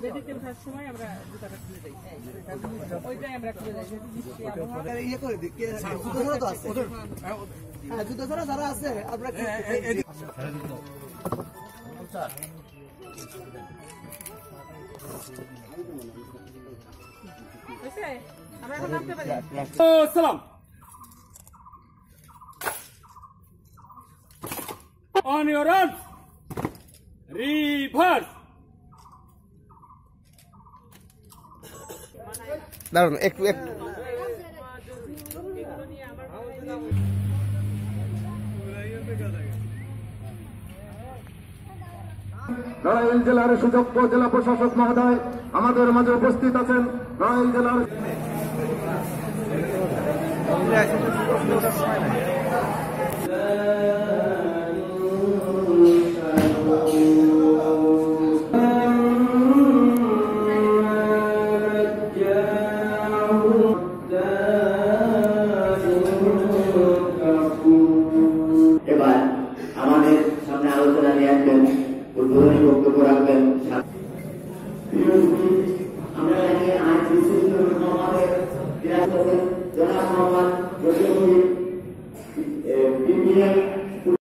বেদিতে ওঠার সময় আমরা জুতাটা খুলে দেই, ওইটাই আমরা খুলে দেই। ইয়ে করে দিই, জুতো ছাড়া তো আছে, হ্যাঁ জুতো ছাড়া যারা আছে আমরা আমরা এখন নামতে পারি। সালাম on your run reverse দাঁড়ান একটু একটু নড়াইল জেলার সুযোগ্য জেলা প্রশাসক মহোদয় আমাদের মাঝে উপস্থিত আছেন। নড়াইল জেলার এবার আমাদের সামনে আলোচনা নিয়ে আসবেন, উদ্বোধনী বক্তব্য রাখবেন। আমরা জানি আজ বিশিষ্ট আমাদের জনাব মোহাম্মদ রশিদ বিপিএম